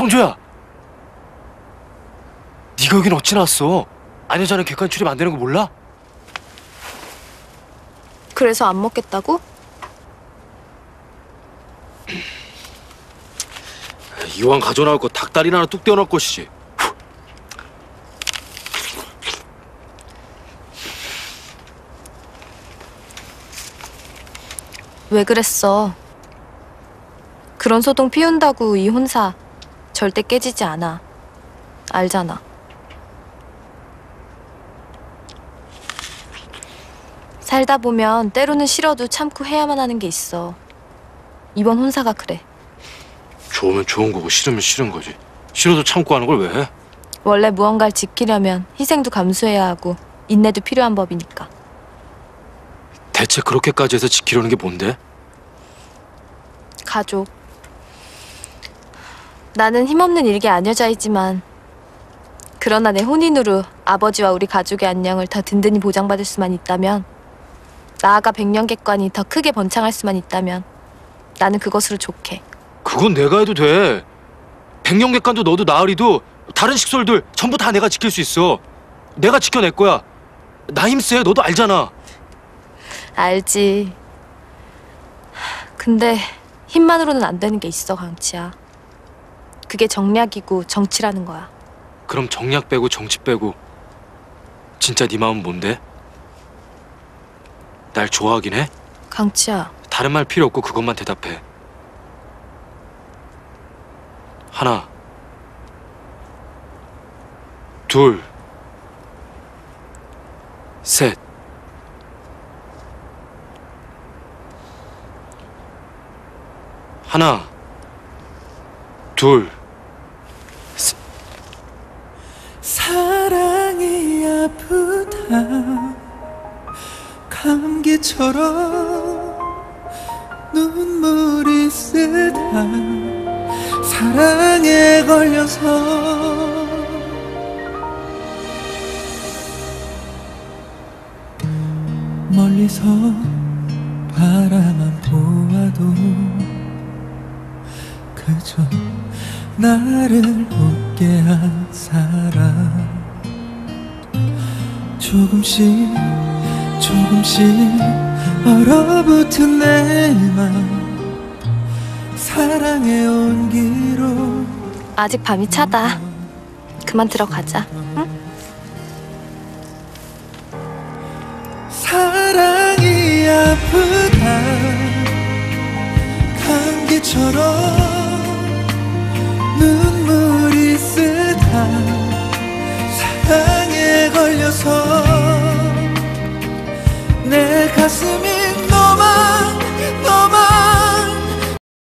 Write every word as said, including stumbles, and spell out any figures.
성조야! 네가 여긴 어찌 나왔어? 아내자는 객관 출입 안 되는 거 몰라? 그래서 안 먹겠다고? 이왕 가져나올 거 닭다리나 하나 뚝 떼어놓을 것이지. 왜 그랬어? 그런 소동 피운다고 이 혼사 절대 깨지지 않아. 알잖아. 살다 보면 때로는 싫어도 참고 해야만 하는 게 있어. 이번 혼사가 그래. 좋으면 좋은 거고 싫으면 싫은 거지. 싫어도 참고 하는 걸 왜 해? 원래 무언가를 지키려면 희생도 감수해야 하고 인내도 필요한 법이니까. 대체 그렇게까지 해서 지키려는 게 뭔데? 가족. 나는 힘없는 일개 아녀자이지만 그러나 내 혼인으로 아버지와 우리 가족의 안녕을 더 든든히 보장받을 수만 있다면, 나아가 백년객관이 더 크게 번창할 수만 있다면 나는 그것으로 좋게. 그건 내가 해도 돼. 백년객관도 너도 나으리도 다른 식솔들 전부 다 내가 지킬 수 있어. 내가 지켜낼 거야. 나 힘세. 너도 알잖아. 알지. 근데 힘만으로는 안 되는 게 있어, 강치야. 그게 정략이고 정치라는 거야. 그럼 정략 빼고 정치 빼고 진짜 네 마음은 뭔데? 날 좋아하긴 해? 강치야. 다른 말 필요 없고 그것만 대답해. 하나, 둘, 셋. 하나, 둘, 셋. 사랑이 아프다 감기처럼 눈물이 쓰다 사랑에 걸려서 멀리서 바라만 보아도 그저 나를 웃게 한 사람 조금씩 조금씩 얼어붙은 내 맘 사랑의 온기로. 아직 밤이 차다. 그만 들어가자. 응? 사랑이 아프다 감기처럼 눈물이 쓰다 사랑에 걸려서 내 가슴이